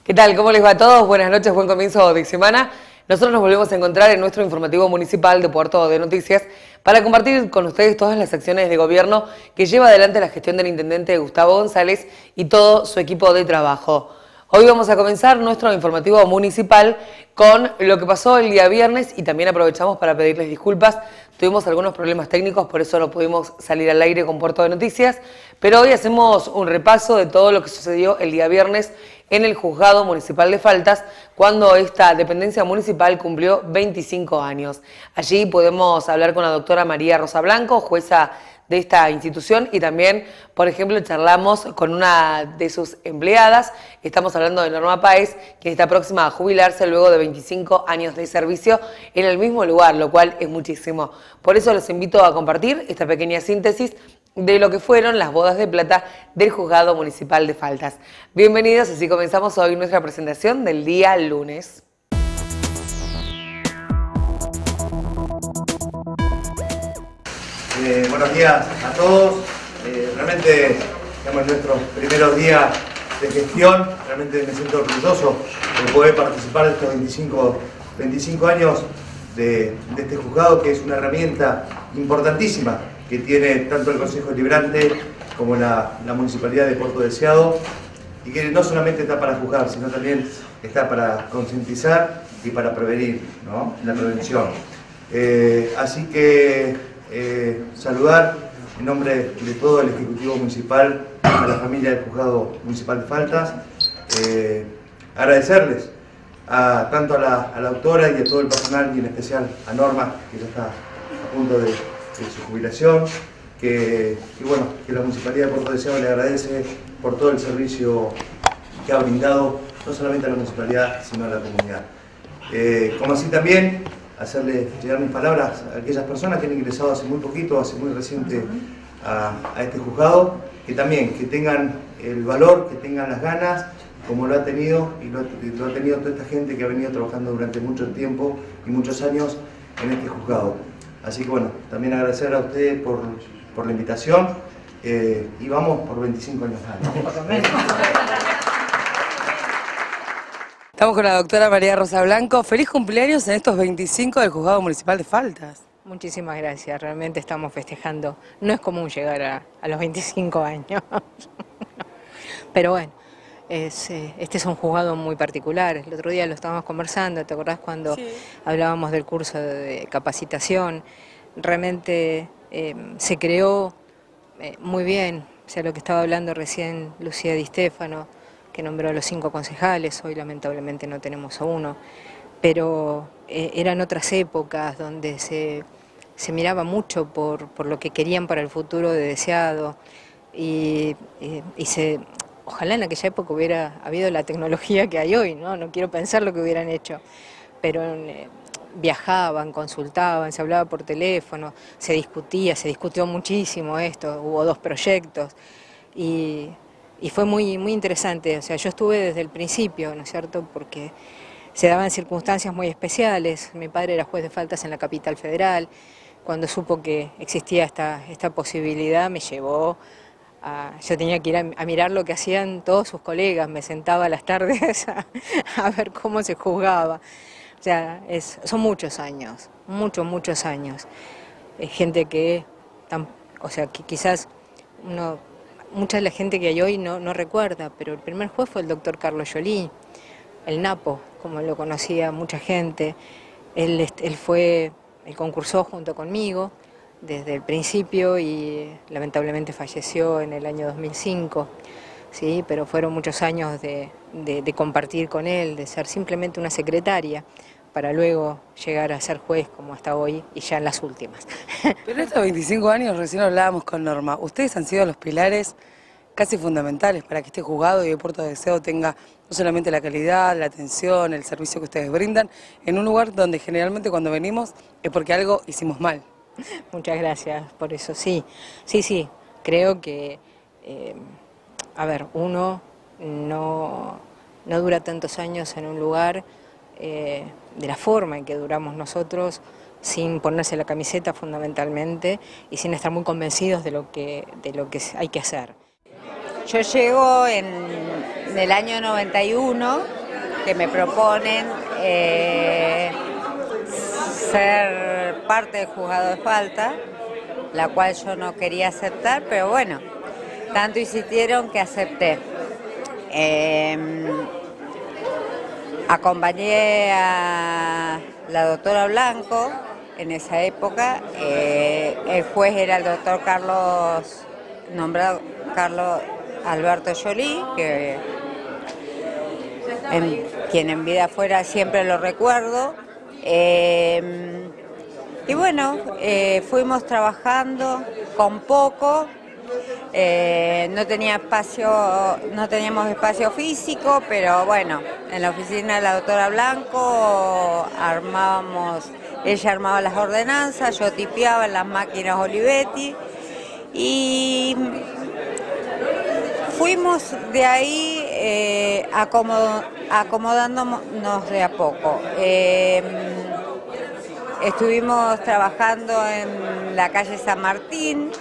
¿Qué tal? ¿Cómo les va a todos? Buenas noches, buen comienzo de semana. Nosotros nos volvemos a encontrar en nuestro informativo municipal de Puerto de Noticias para compartir con ustedes todas las acciones de gobierno que lleva adelante la gestión del intendente Gustavo González y todo su equipo de trabajo. Hoy vamos a comenzar nuestro informativo municipal con lo que pasó el día viernes y también aprovechamos para pedirles disculpas. Tuvimos algunos problemas técnicos, por eso no pudimos salir al aire con Puerto de Noticias, pero hoy hacemos un repaso de todo lo que sucedió el día viernes en el Juzgado Municipal de Faltas, cuando esta dependencia municipal cumplió 25 años. Allí podemos hablar con la doctora María Rosa Blanco, jueza de esta institución, y también, por ejemplo, charlamos con una de sus empleadas. Estamos hablando de Norma Páez, quien está próxima a jubilarse luego de 25 años de servicio en el mismo lugar, lo cual es muchísimo. Por eso los invito a compartir esta pequeña síntesis de lo que fueron las bodas de plata del Juzgado Municipal de Faltas. Bienvenidos, así comenzamos hoy nuestra presentación del día lunes. Buenos días a todos. Realmente, digamos, nuestros primeros días de gestión, realmente me siento orgulloso de poder participar de estos 25 años de este juzgado, que es una herramienta importantísima que tiene tanto el Consejo Deliberante como la Municipalidad de Puerto Deseado, y que no solamente está para juzgar, sino también está para concientizar y para prevenir, ¿no? La prevención. Así que saludar en nombre de todo el Ejecutivo Municipal a la familia del Juzgado Municipal de Faltas, agradecerles tanto a la autora y a todo el personal, y en especial a Norma, que ya está a punto de su jubilación, que la Municipalidad de Puerto Deseado le agradece por todo el servicio que ha brindado, no solamente a la Municipalidad, sino a la comunidad. Como así también hacerle llegar mis palabras a aquellas personas que han ingresado hace muy poquito, hace muy reciente a este juzgado, que tengan el valor, que tengan las ganas, como lo ha tenido y lo ha tenido toda esta gente que ha venido trabajando durante mucho tiempo y muchos años en este juzgado. Así que bueno, también agradecer a ustedes por la invitación, y vamos por 25 años más, ¿no? Estamos con la doctora María Rosa Blanco. Feliz cumpleaños en estos 25 del Juzgado Municipal de Faltas. Muchísimas gracias, realmente estamos festejando. No es común llegar a los 25 años, pero bueno, este es un juzgado muy particular. El otro día lo estábamos conversando, ¿te acordás cuando hablábamos del curso de capacitación? Realmente se creó muy bien, o sea, lo que estaba hablando recién Lucía Di Stéfano, que nombró a los 5 concejales. Hoy lamentablemente no tenemos a uno, pero eran otras épocas donde se miraba mucho por lo que querían para el futuro de Deseado, y ojalá en aquella época hubiera habido la tecnología que hay hoy, ¿no? No quiero pensar lo que hubieran hecho, pero viajaban, consultaban, se hablaba por teléfono, se discutió muchísimo esto, hubo 2 proyectos, y fue muy interesante. O sea, yo estuve desde el principio, ¿no es cierto?, porque se daban circunstancias muy especiales. Mi padre era juez de faltas en la capital federal. Cuando supo que existía esta posibilidad, me llevó yo tenía que ir a mirar lo que hacían todos sus colegas, me sentaba a las tardes a ver cómo se juzgaba. O sea, son muchos años, muchos años. Gente que quizás mucha de la gente que hay hoy no recuerda, pero el primer juez fue el doctor Carlos Joly, el Napo, como lo conocía mucha gente. Él concursó junto conmigo desde el principio y lamentablemente falleció en el año 2005, ¿sí? Pero fueron muchos años de compartir con él, de ser simplemente una secretaria, para luego llegar a ser juez como hasta hoy y ya en las últimas. Pero estos 25 años, recién hablábamos con Norma, ustedes han sido los pilares casi fundamentales para que este juzgado y el Puerto de Deseado tenga no solamente la calidad, la atención, el servicio que ustedes brindan, en un lugar donde generalmente cuando venimos es porque algo hicimos mal. Muchas gracias por eso, sí, creo que, uno no dura tantos años en un lugar de la forma en que duramos nosotros, sin ponerse la camiseta fundamentalmente y sin estar muy convencidos de lo que hay que hacer. Yo llego en el año 91, que me proponen ser parte del juzgado de falta, la cual yo no quería aceptar, pero bueno, tanto insistieron que acepté. Acompañé a la doctora Blanco en esa época, el juez era el doctor nombrado Carlos Alberto Joly, quien en vida fuera siempre lo recuerdo. Y bueno, fuimos trabajando con poco. No teníamos espacio físico, pero bueno, en la oficina de la doctora Blanco ella armaba las ordenanzas, yo tipeaba en las máquinas Olivetti y fuimos de ahí acomodándonos de a poco. Estuvimos trabajando en la calle San Martín.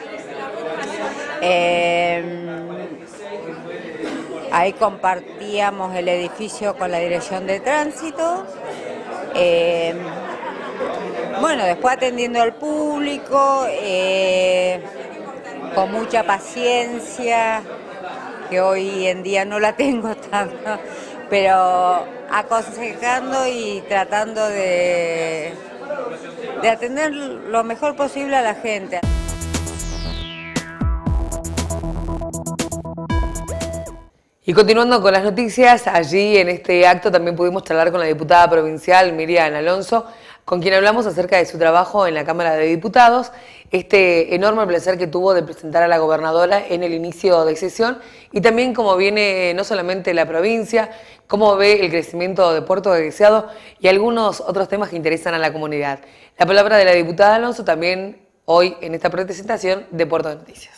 Ahí compartíamos el edificio con la dirección de tránsito. Bueno, después atendiendo al público, con mucha paciencia, que hoy en día no la tengo tanto, pero aconsejando y tratando de atender lo mejor posible a la gente. Y continuando con las noticias, allí en este acto también pudimos charlar con la diputada provincial Miriam Alonso, con quien hablamos acerca de su trabajo en la Cámara de Diputados, este enorme placer que tuvo de presentar a la gobernadora en el inicio de sesión y también cómo viene no solamente la provincia, cómo ve el crecimiento de Puerto Deseado y algunos otros temas que interesan a la comunidad. La palabra de la diputada Alonso también hoy en esta presentación de Puerto de Noticias.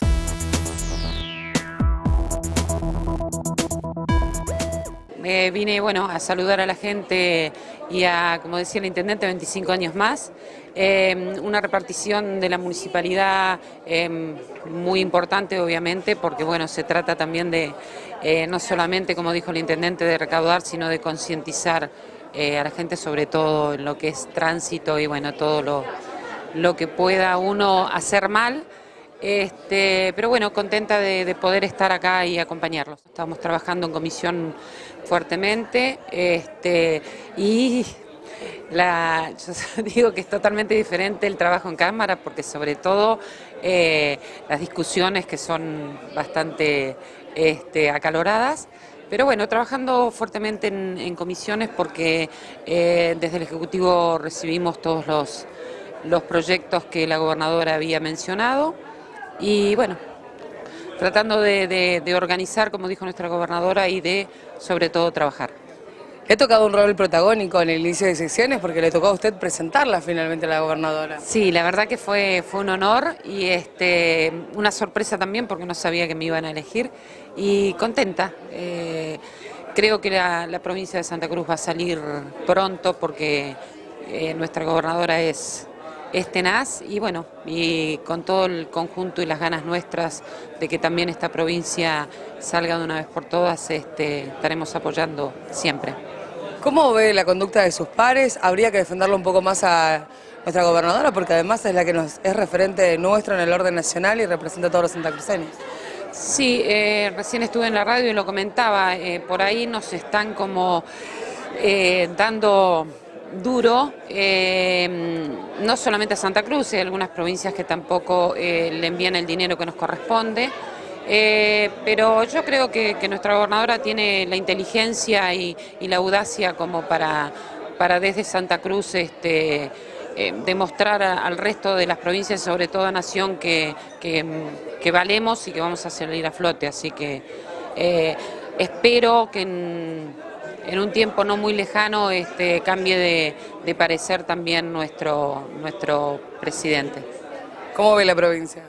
Vine a saludar a la gente y a, como decía el intendente, 25 años más. Una repartición de la municipalidad muy importante, obviamente, porque se trata también de, no solamente, como dijo el intendente, de recaudar, sino de concientizar a la gente, sobre todo en lo que es tránsito y todo lo que pueda uno hacer mal. Pero contenta de poder estar acá y acompañarlos. Estamos trabajando en comisión fuertemente y yo digo que es totalmente diferente el trabajo en cámara porque sobre todo las discusiones que son bastante acaloradas. Pero trabajando fuertemente en comisiones porque desde el Ejecutivo recibimos todos los proyectos que la gobernadora había mencionado. Y tratando de organizar, como dijo nuestra gobernadora, y de, sobre todo, trabajar. ¿Le ha tocado un rol protagónico en el inicio de sesiones? Porque le tocó a usted presentarla finalmente a la gobernadora. Sí, la verdad que fue un honor y una sorpresa también porque no sabía que me iban a elegir y contenta. Creo que la provincia de Santa Cruz va a salir pronto porque nuestra gobernadora es tenaz y con todo el conjunto y las ganas nuestras de que también esta provincia salga de una vez por todas, estaremos apoyando siempre. ¿Cómo ve la conducta de sus pares? ¿Habría que defenderlo un poco más a nuestra gobernadora? Porque además es la que es referente nuestro en el orden nacional y representa a todos los santacruceños. Sí, recién estuve en la radio y lo comentaba, por ahí nos están como dando duro, no solamente a Santa Cruz, hay algunas provincias que tampoco le envían el dinero que nos corresponde, pero yo creo que nuestra gobernadora tiene la inteligencia y la audacia como para desde Santa Cruz demostrar al resto de las provincias, sobre todo a Nación, que valemos y que vamos a salir a flote, así que espero que en un tiempo no muy lejano cambie de parecer también nuestro presidente. ¿Cómo ve la provincia?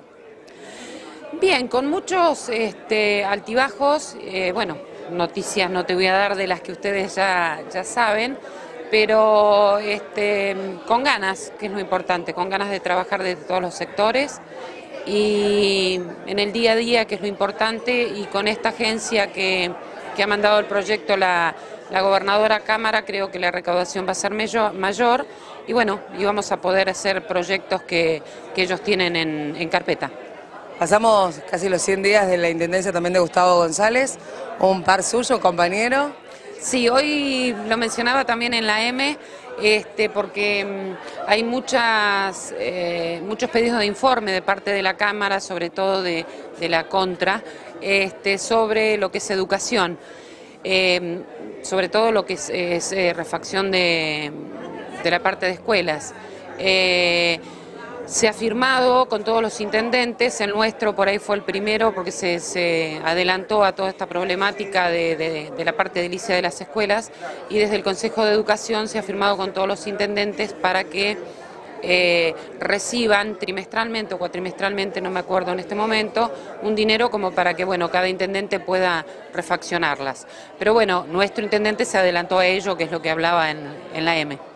Bien, con muchos altibajos, noticias no te voy a dar de las que ustedes ya saben, pero con ganas, que es lo importante, con ganas de trabajar desde todos los sectores y en el día a día, que es lo importante, y con esta agencia que ha mandado el proyecto la gobernadora a Cámara, creo que la recaudación va a ser mayor y bueno, y vamos a poder hacer proyectos que ellos tienen en carpeta. Pasamos casi los 100 días de la intendencia también de Gustavo González, un par suyo, compañero. Sí, hoy lo mencionaba también en la M, porque hay muchos pedidos de informe de parte de la Cámara, sobre todo de la Contra, sobre lo que es educación, sobre todo lo que es refacción de la parte de escuelas. Se ha firmado con todos los intendentes, el nuestro por ahí fue el primero porque se adelantó a toda esta problemática de la parte edilicia de las escuelas, y desde el Consejo de Educación se ha firmado con todos los intendentes para que reciban trimestralmente o cuatrimestralmente, no me acuerdo en este momento, un dinero como para que bueno, cada intendente pueda refaccionarlas. Pero bueno, nuestro intendente se adelantó a ello, que es lo que hablaba en la M.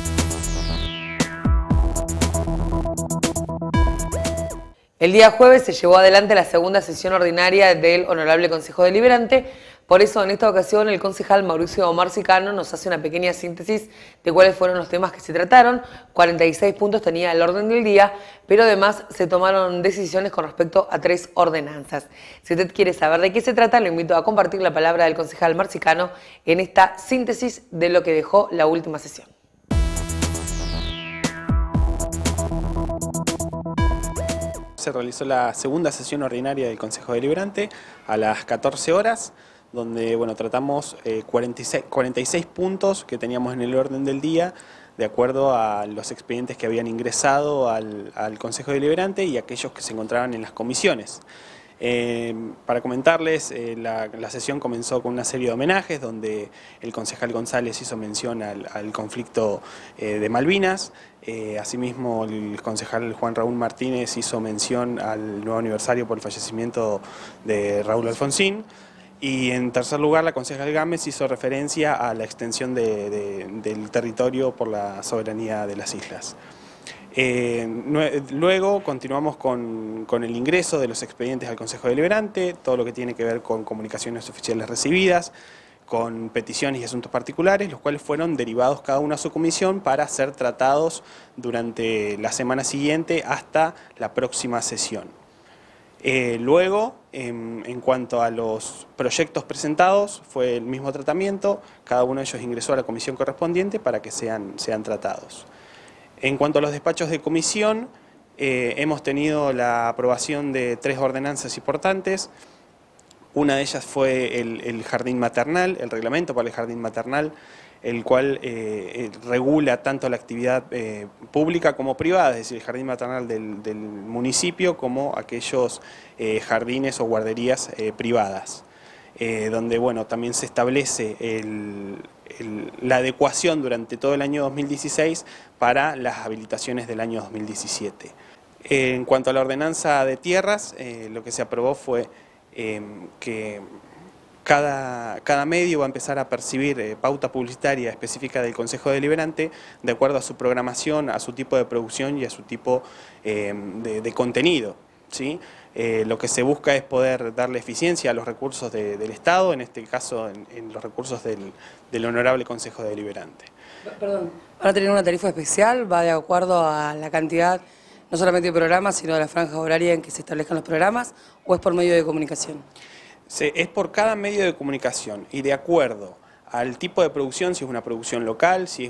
El día jueves se llevó adelante la segunda sesión ordinaria del Honorable Consejo Deliberante. Por eso, en esta ocasión, el concejal Mauricio Marcicano nos hace una pequeña síntesis de cuáles fueron los temas que se trataron. 46 puntos tenía el orden del día, pero además se tomaron decisiones con respecto a 3 ordenanzas. Si usted quiere saber de qué se trata, lo invito a compartir la palabra del concejal Marcicano en esta síntesis de lo que dejó la última sesión. Se realizó la segunda sesión ordinaria del Consejo Deliberante a las 14 horas, donde bueno, tratamos 46 puntos que teníamos en el orden del día, de acuerdo a los expedientes que habían ingresado al Consejo Deliberante y aquellos que se encontraban en las comisiones. Para comentarles, la sesión comenzó con una serie de homenajes donde el concejal González hizo mención al conflicto de Malvinas. Asimismo, el concejal Juan Raúl Martínez hizo mención al nuevo aniversario por el fallecimiento de Raúl Alfonsín. Y en tercer lugar, la concejal Gámez hizo referencia a la extensión del territorio por la soberanía de las islas. Luego continuamos con el ingreso de los expedientes al Consejo Deliberante, todo lo que tiene que ver con comunicaciones oficiales recibidas, con peticiones y asuntos particulares, los cuales fueron derivados cada uno a su comisión para ser tratados durante la semana siguiente hasta la próxima sesión. Luego, en cuanto a los proyectos presentados, fue el mismo tratamiento, cada uno de ellos ingresó a la comisión correspondiente para que sean tratados. En cuanto a los despachos de comisión, hemos tenido la aprobación de 3 ordenanzas importantes. Una de ellas fue el jardín maternal, el reglamento para el jardín maternal, el cual regula tanto la actividad pública como privada, es decir, el jardín maternal del municipio como aquellos jardines o guarderías privadas, donde bueno, también se establece la adecuación durante todo el año 2016 para las habilitaciones del año 2017. En cuanto a la ordenanza de tierras, lo que se aprobó fue que cada medio va a empezar a percibir pauta publicitaria específica del Consejo Deliberante de acuerdo a su programación, a su tipo de producción y a su tipo de contenido, ¿sí? Lo que se busca es poder darle eficiencia a los recursos del Estado, en este caso en los recursos del Honorable Consejo Deliberante. Perdón, ¿van a tener una tarifa especial? ¿Va de acuerdo a la cantidad, no solamente de programas, sino de la franja horaria en que se establezcan los programas, o es por medio de comunicación? Es por cada medio de comunicación y de acuerdo al tipo de producción, si es una producción local, si es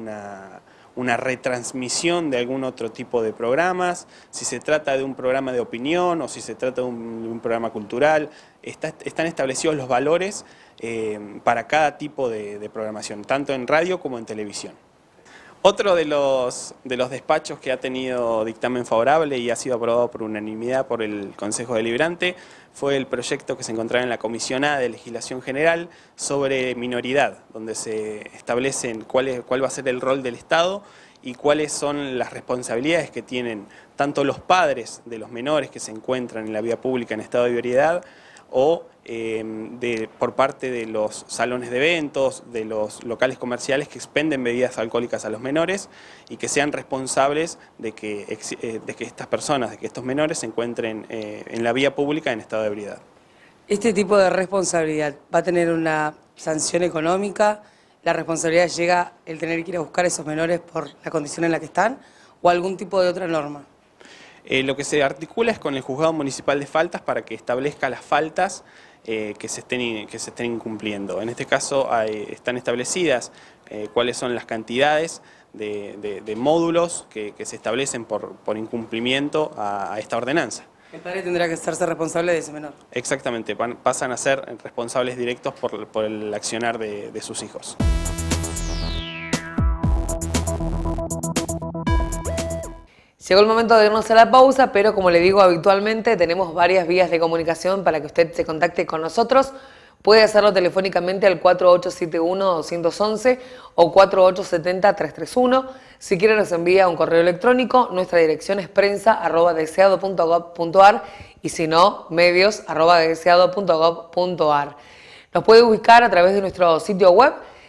una retransmisión de algún otro tipo de programas, si se trata de un programa de opinión o si se trata de un programa cultural, están establecidos los valores para cada tipo de programación, tanto en radio como en televisión. Otro de los despachos que ha tenido dictamen favorable y ha sido aprobado por unanimidad por el Consejo Deliberante fue el proyecto que se encontraba en la Comisión A de Legislación General sobre minoridad, donde se establecen cuál va a ser el rol del Estado y cuáles son las responsabilidades que tienen tanto los padres de los menores que se encuentran en la vía pública en estado de ebriedad o por parte de los salones de eventos, de los locales comerciales que expenden bebidas alcohólicas a los menores y que sean responsables de que estas personas, de que estos menores se encuentren en la vía pública en estado de ebriedad. ¿Este tipo de responsabilidad va a tener una sanción económica? ¿La responsabilidad llega el tener que ir a buscar a esos menores por la condición en la que están o algún tipo de otra norma? Lo que se articula es con el Juzgado Municipal de Faltas para que establezca las faltas que se estén incumpliendo. En este caso están establecidas cuáles son las cantidades de módulos que se establecen por incumplimiento a esta ordenanza. El padre tendrá que hacerse responsable de ese menor. Exactamente, pasan a ser responsables directos por el accionar de sus hijos. Llegó el momento de irnos a la pausa, pero como le digo habitualmente, tenemos varias vías de comunicación para que usted se contacte con nosotros. Puede hacerlo telefónicamente al 4871-211 o 4870-331. Si quiere nos envía un correo electrónico, nuestra dirección es prensa@deseado.gov.ar y si no, medios@deseado.gov.ar. Nos puede ubicar a través de nuestro sitio web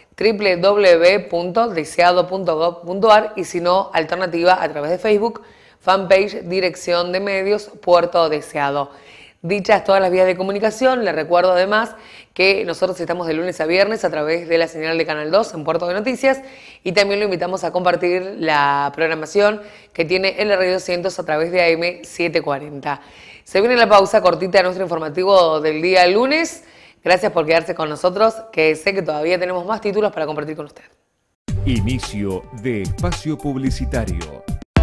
www.deseado.gov.ar y si no, alternativa a través de Facebook, fanpage Dirección de Medios Puerto Deseado. Dichas todas las vías de comunicación, les recuerdo además que nosotros estamos de lunes a viernes a través de la señal de Canal 2 en Puerto de Noticias y también lo invitamos a compartir la programación que tiene LR200 a través de AM 740. Se viene la pausa cortita de nuestro informativo del día lunes. Gracias por quedarse con nosotros, que sé que todavía tenemos más títulos para compartir con usted. Inicio de espacio publicitario.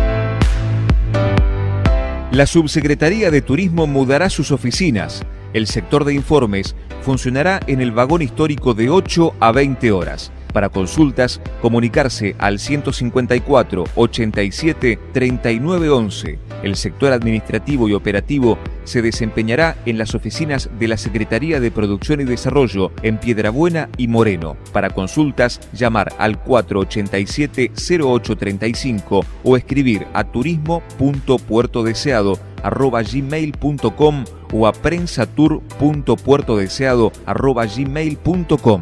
La Subsecretaría de Turismo mudará sus oficinas. El sector de informes funcionará en el vagón histórico de 8 a 20 horas. Para consultas, comunicarse al 154 87 39 11. El sector administrativo y operativo se desempeñará en las oficinas de la Secretaría de Producción y Desarrollo en Piedrabuena y Moreno. Para consultas, llamar al 487-0835 o escribir a turismo.puertodeseado@gmail.com o a prensatur.puertodeseado@gmail.com.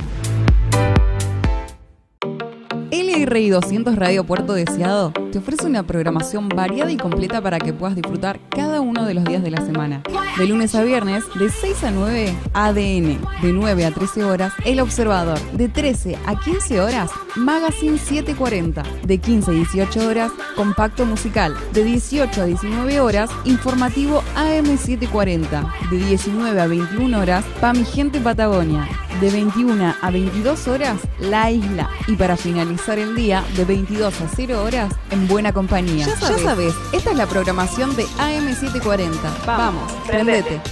LRI 200 Radio Puerto Deseado te ofrece una programación variada y completa para que puedas disfrutar cada uno de los días de la semana. De lunes a viernes, de 6 a 9, ADN. De 9 a 13 horas, El Observador. De 13 a 15 horas, Magazine 740. De 15 a 18 horas, Compacto Musical. De 18 a 19 horas, Informativo AM 740. De 19 a 21 horas, Pa' mi gente Patagonia. De 21 a 22 horas, La Isla. Y para finalizar el día, de 22 a 0 horas, En Buena Compañía. Ya sabes, esta es la programación de AM 740. Vamos, prendete.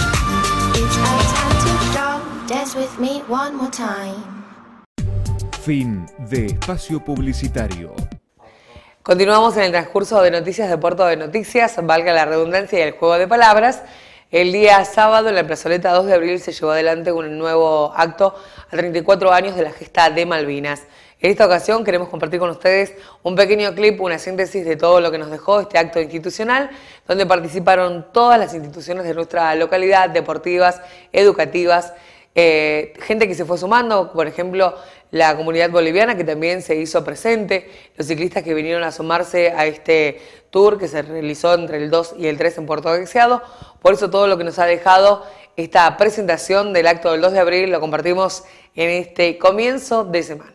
Fin de espacio publicitario. Continuamos en el transcurso de noticias de Puerto de Noticias, valga la redundancia y el juego de palabras. El día sábado en la plazoleta 2 de abril se llevó adelante un nuevo acto a 34 años de la gesta de Malvinas. En esta ocasión queremos compartir con ustedes un pequeño clip, una síntesis de todo lo que nos dejó este acto institucional, donde participaron todas las instituciones de nuestra localidad, deportivas, educativas, gente que se fue sumando, por ejemplo, la comunidad boliviana que también se hizo presente, los ciclistas que vinieron a sumarse a este tour que se realizó entre el 2 y el 3 en Puerto Deseado. Por eso todo lo que nos ha dejado esta presentación del acto del 2 de abril lo compartimos en este comienzo de semana.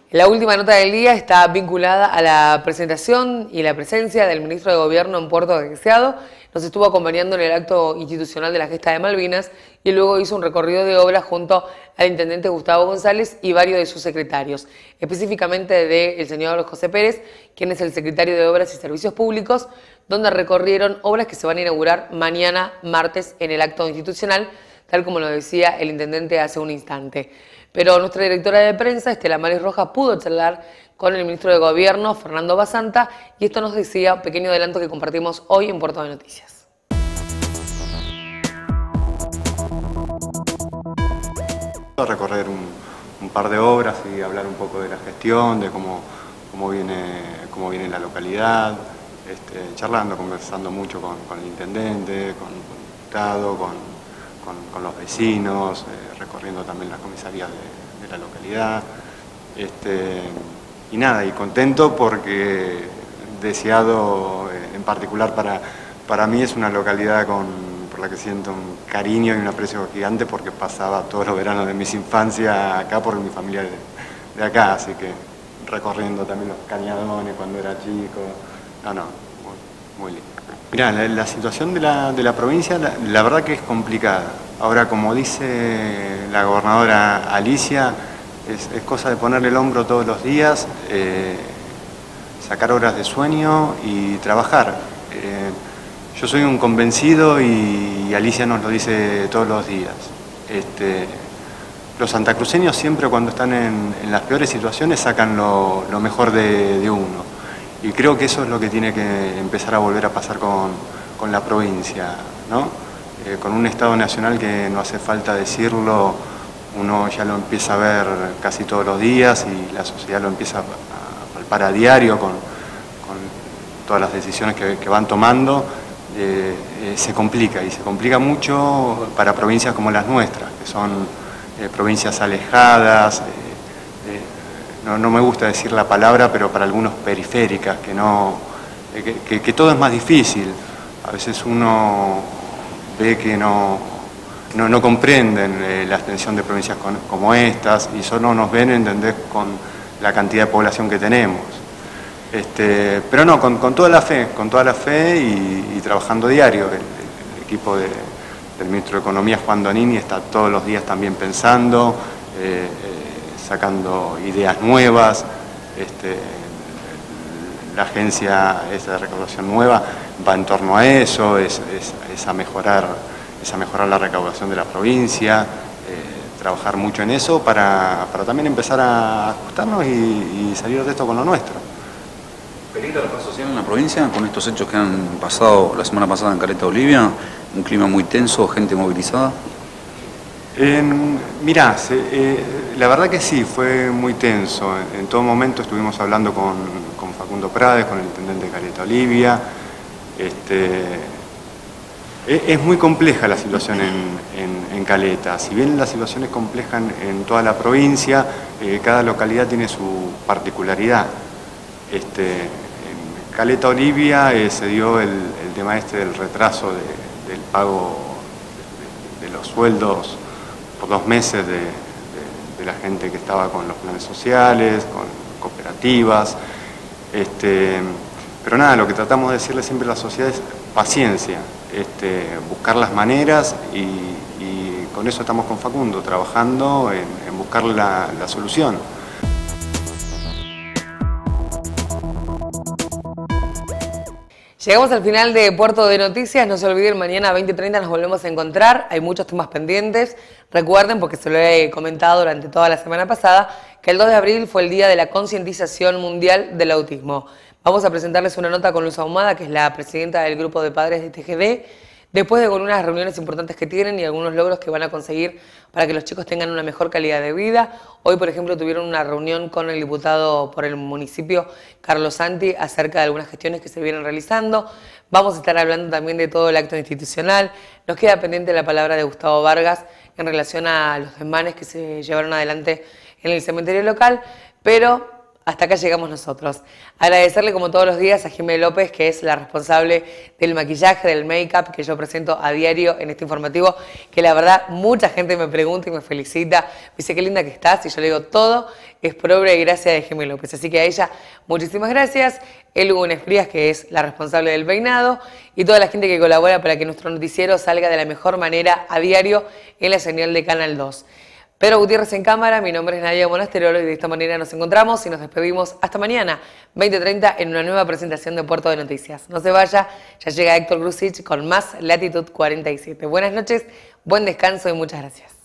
La última nota del día está vinculada a la presentación y la presencia del ministro de Gobierno en Puerto Deseado. Nos estuvo acompañando en el acto institucional de la gesta de Malvinas y luego hizo un recorrido de obras junto al intendente Gustavo González y varios de sus secretarios, específicamente del señor José Pérez, quien es el secretario de Obras y Servicios Públicos, donde recorrieron obras que se van a inaugurar mañana martes en el acto institucional, tal como lo decía el intendente hace un instante. Pero nuestra directora de prensa, Estela Maris Rojas, pudo charlar con el ministro de Gobierno, Fernando Basanta, y esto nos decía un pequeño adelanto que compartimos hoy en Puerto de Noticias. Recorrer un par de obras y hablar un poco de la gestión, de cómo viene la localidad, charlando, conversando mucho con el intendente, con el diputado, con los vecinos, recorriendo también las comisarías de la localidad. Y nada, y contento porque Deseado en particular para mí es una localidad por la que siento un cariño y un aprecio gigante porque pasaba todos los veranos de mis infancias acá porque mi familia es de acá, así que recorriendo también los cañadones cuando era chico. Muy lindo. Mirá, la situación de la provincia, la verdad que es complicada. Ahora, como dice la gobernadora Alicia, es cosa de ponerle el hombro todos los días, sacar horas de sueño y trabajar. Yo soy un convencido y Alicia nos lo dice todos los días. Los santacruceños siempre cuando están en las peores situaciones sacan lo mejor de uno. Y creo que eso es lo que tiene que empezar a volver a pasar con la provincia, ¿no? Con un Estado nacional que no hace falta decirlo, uno ya lo empieza a ver casi todos los días y la sociedad lo empieza a palpar a diario con todas las decisiones que van tomando. Se complica y se complica mucho para provincias como las nuestras, que son provincias alejadas, no me gusta decir la palabra, pero para algunos periféricas, que todo es más difícil. A veces uno ve que no comprenden la extensión de provincias como estas y solo nos ven, ¿entendés?, con la cantidad de población que tenemos. Pero no, con toda la fe y trabajando diario. El equipo del ministro de Economía, Juan Donini, está todos los días también pensando, sacando ideas nuevas. La agencia esta de recaudación nueva va en torno a eso, es a mejorar la recaudación de la provincia, trabajar mucho en eso para también empezar a ajustarnos y salir de esto con lo nuestro. ¿Peligra la paz social en la provincia con estos hechos que han pasado la semana pasada en Caleta, Olivia? Un clima muy tenso, gente movilizada. Mirá, la verdad que sí, fue muy tenso. En todo momento estuvimos hablando con Facundo Prades, con el intendente de Caleta, Olivia. Es muy compleja la situación en Caleta. Si bien la situación es compleja en toda la provincia, cada localidad tiene su particularidad. En Caleta, Olivia se dio el tema del retraso del pago de los sueldos por 2 meses de la gente que estaba con los planes sociales, con cooperativas. Pero nada, lo que tratamos de decirle siempre a la sociedad es paciencia, buscar las maneras y con eso estamos con Facundo, trabajando en buscar la solución. Llegamos al final de Puerto de Noticias. No se olviden, mañana a 20:30 nos volvemos a encontrar. Hay muchos temas pendientes. Recuerden, porque se lo he comentado durante toda la semana pasada, que el 2 de abril fue el día de la concientización mundial del autismo. Vamos a presentarles una nota con Luz Ahumada, que es la presidenta del grupo de padres de TGD, después de unas reuniones importantes que tienen y algunos logros que van a conseguir para que los chicos tengan una mejor calidad de vida. Hoy, por ejemplo, tuvieron una reunión con el diputado por el municipio, Carlos Santi, acerca de algunas gestiones que se vienen realizando. Vamos a estar hablando también de todo el acto institucional. Nos queda pendiente la palabra de Gustavo Vargas en relación a los desmanes que se llevaron adelante en el cementerio local, pero hasta acá llegamos nosotros. Agradecerle como todos los días a Jimé López, que es la responsable del maquillaje, del make-up que yo presento a diario en este informativo, que la verdad mucha gente me pregunta y me felicita, me dice qué linda que estás, y yo le digo todo es por obra y gracia de Jimé López. Así que a ella muchísimas gracias. Hugo Frías, que es la responsable del peinado, y toda la gente que colabora para que nuestro noticiero salga de la mejor manera a diario en la señal de Canal 2. Pedro Gutiérrez en cámara, mi nombre es Nadia Monasterolo y de esta manera nos encontramos y nos despedimos hasta mañana, 20:30, en una nueva presentación de Puerto de Noticias. No se vaya, ya llega Héctor Grusich con más Latitud 47. Buenas noches, buen descanso y muchas gracias.